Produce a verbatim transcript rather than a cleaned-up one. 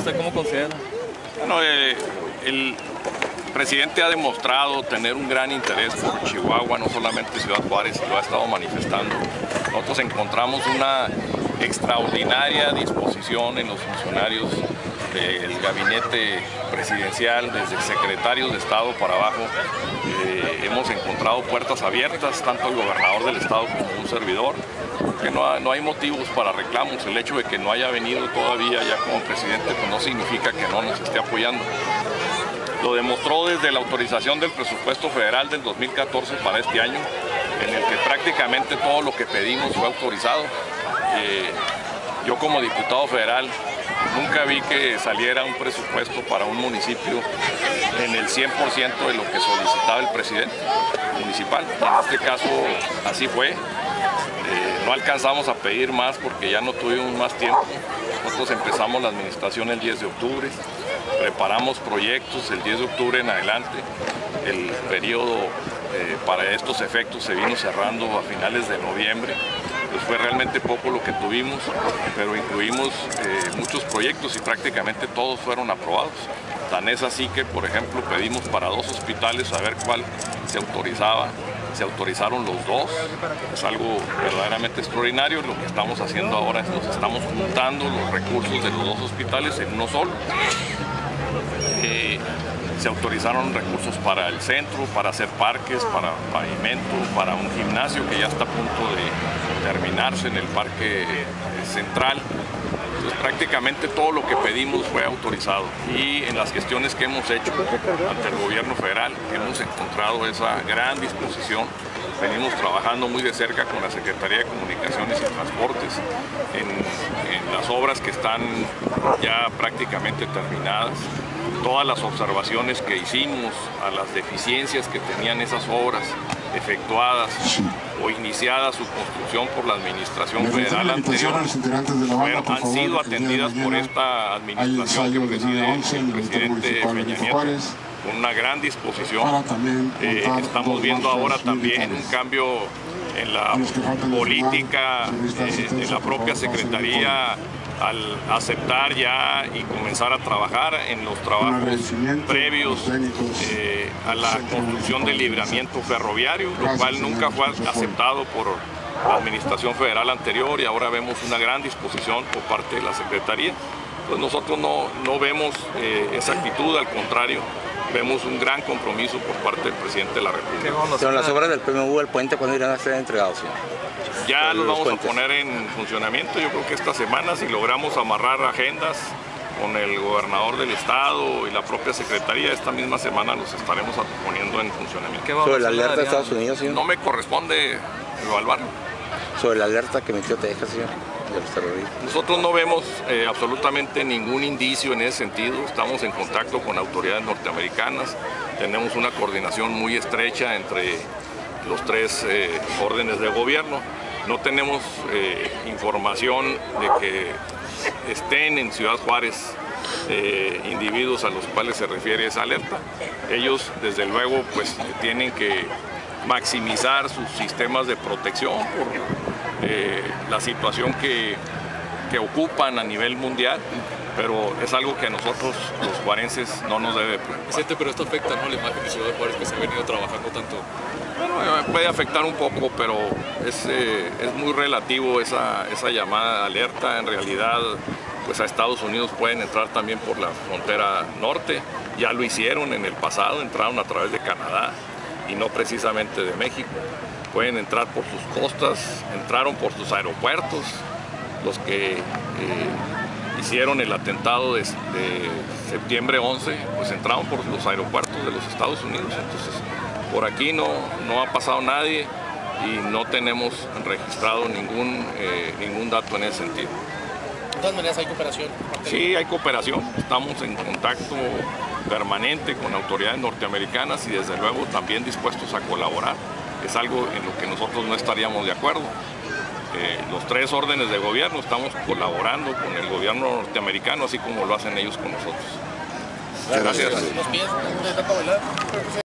¿Usted cómo considera? Bueno, eh, el presidente ha demostrado tener un gran interés por Chihuahua, no solamente Ciudad Juárez, lo ha estado manifestando. Nosotros encontramos una extraordinaria disposición en los funcionarios del gabinete presidencial, desde secretarios de Estado para abajo. Eh, hemos encontrado puertas abiertas, tanto el gobernador del Estado como un servidor, que no, ha, no hay motivos para reclamos. El hecho de que no haya venido todavía ya como presidente pues no significa que no nos esté apoyando. Lo demostró desde la autorización del presupuesto federal del dos mil catorce para este año, en el que prácticamente todo lo que pedimos fue autorizado. Eh, yo como diputado federal nunca vi que saliera un presupuesto para un municipio en el cien por ciento de lo que solicitaba el presidente municipal. En este caso así fue. Eh, no alcanzamos a pedir más porque ya no tuvimos más tiempo. Nosotros empezamos la administración el diez de octubre, preparamos proyectos el diez de octubre en adelante. El periodo eh, para estos efectos se vino cerrando a finales de noviembre. Pues fue realmente poco lo que tuvimos, pero incluimos eh, muchos proyectos y prácticamente todos fueron aprobados. Tan es así que, por ejemplo, pedimos para dos hospitales a ver cuál se autorizaba. Se autorizaron los dos, es algo verdaderamente extraordinario. Lo que estamos haciendo ahora es nos estamos juntando los recursos de los dos hospitales en uno solo. Eh, se autorizaron recursos para el centro, para hacer parques, para pavimento, para un gimnasio que ya está a punto de terminarse en el parque central. Entonces, prácticamente todo lo que pedimos fue autorizado, y en las gestiones que hemos hecho ante el gobierno federal hemos encontrado esa gran disposición. Venimos trabajando muy de cerca con la Secretaría de Comunicaciones y Transportes en, en las obras que están ya prácticamente terminadas. Todas las observaciones que hicimos a las deficiencias que tenían esas obras efectuadas o iniciada su construcción por la administración federal anterior, fueron, han sido atendidas por esta administración que preside el presidente Peña Nieto con una gran disposición. Eh, estamos viendo ahora también un cambio en la política eh, de la propia Secretaría al aceptar ya y comenzar a trabajar en los trabajos previos eh, a la construcción del libramiento ferroviario, lo cual nunca fue aceptado por la administración federal anterior, y ahora vemos una gran disposición por parte de la Secretaría. Pues nosotros no, no vemos eh, esa actitud, al contrario, vemos un gran compromiso por parte del presidente de la República. Con las obras del P M U, el puente, ¿cuándo irán a ser entregados, señor? Ya los vamos a poner en funcionamiento, yo creo que esta semana, si logramos amarrar agendas con el gobernador del estado y la propia secretaría, esta misma semana los estaremos poniendo en funcionamiento. ¿Sobre la alerta de Estados Unidos, señor? No me corresponde evaluarlo. ¿Sobre la alerta que emitió Texas, señor, de los terroristas? Nosotros no vemos eh, absolutamente ningún indicio en ese sentido. Estamos en contacto con autoridades norteamericanas, tenemos una coordinación muy estrecha entre los tres eh, órdenes de gobierno. No tenemos eh, información de que estén en Ciudad Juárez eh, individuos a los cuales se refiere esa alerta. Ellos, desde luego, pues tienen que maximizar sus sistemas de protección por eh, la situación que, que ocupan a nivel mundial, pero es algo que a nosotros, los juarenses, no nos debe preocupar. Presidente, pero esto afecta, ¿no?, la imagen de Ciudad Juárez, que se ha venido trabajando tanto. Bueno, puede afectar un poco, pero es, eh, es muy relativo esa, esa llamada de alerta. En realidad, pues a Estados Unidos pueden entrar también por la frontera norte. Ya lo hicieron en el pasado, entraron a través de Canadá y no precisamente de México. Pueden entrar por sus costas, entraron por sus aeropuertos. Los que eh, hicieron el atentado de, de septiembre once, pues entraron por los aeropuertos de los Estados Unidos. Entonces, por aquí no, no ha pasado nadie y no tenemos registrado ningún, eh, ningún dato en ese sentido. De todas maneras, ¿hay cooperación? Sí, hay cooperación. Estamos en contacto permanente con autoridades norteamericanas y desde luego también dispuestos a colaborar. Es algo en lo que nosotros no estaríamos de acuerdo. Eh, los tres órdenes de gobierno estamos colaborando con el gobierno norteamericano, así como lo hacen ellos con nosotros. Gracias. Los pies, ¿de tanta bailar?